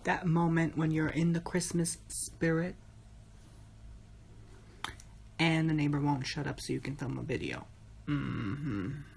That moment when you're in the Christmas spirit and the neighbor won't shut up so you can film a video.